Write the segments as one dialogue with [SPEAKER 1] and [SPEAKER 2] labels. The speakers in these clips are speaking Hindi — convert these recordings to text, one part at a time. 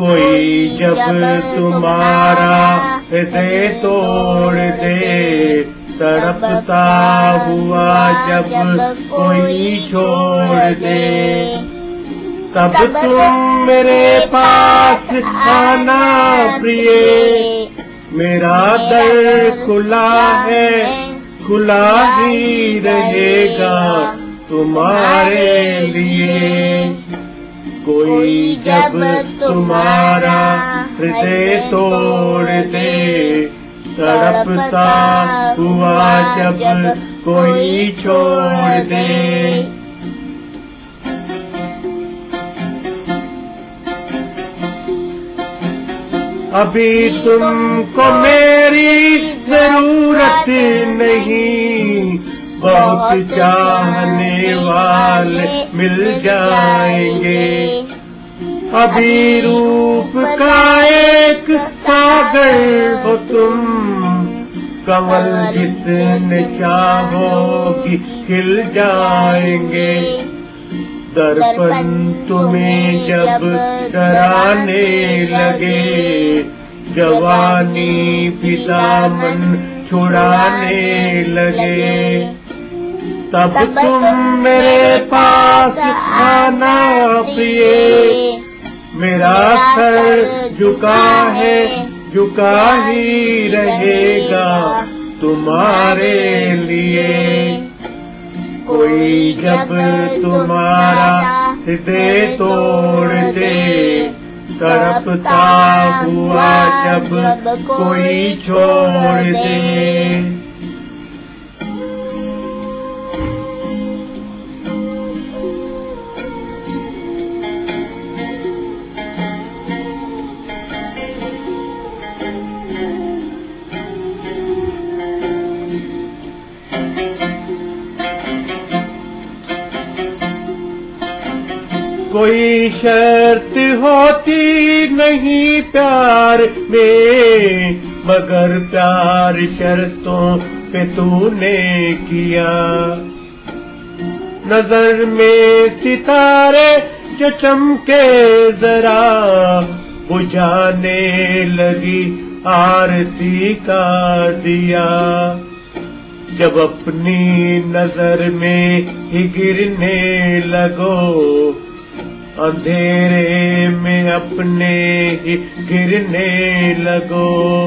[SPEAKER 1] कोई जब तुम्हारा हृदय तोड़ दे, तड़पता हुआ जब कोई छोड़ दे, तब तुम मेरे पास आना प्रिय। मेरा दर खुला है, खुला ही रहेगा तुम्हारे लिए। कोई जब तुम्हारा हृदय तोड़ दे, तड़पता हुआ जब कोई छोड़ दे, अभी तुमको मेरी जरूरत नहीं, बहुत चाहने वाले मिल जाएंगे। अभी रूप का एक सागर हो तुम, कमल जितने चाहोगी खिल जाएंगे। दर्पण तुम्हें जब डराने लगे, जवानी भी दामन छुड़ाने लगे, तब तुम मेरे पास आना प्रिय। मेरा सर झुका है, झुका ही रहेगा तुम्हारे लिए। कोई जब तुम्हारा हृदय तोड़ दे, तड़पता हुआ जब कोई छोड़ दे। कोई शर्त होती नहीं प्यार में, मगर प्यार शर्तों पे तूने किया। नजर में सितारे जो चमके जरा, बुझाने लगी आरती का दिया। जब अपनी नजर में ही गिरने लगो, अंधेरे में अपने ही गिरने लगो,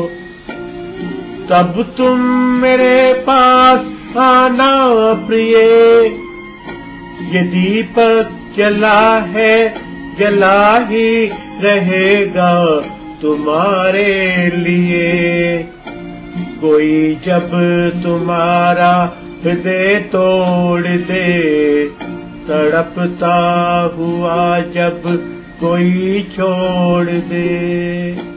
[SPEAKER 1] तब तुम मेरे पास आना प्रिय। ये दीपक जला है, जला ही रहेगा तुम्हारे लिए। कोई जब तुम्हारा हृदय तोड़ दे, तड़पता हुआ जब कोई छोड़ दे।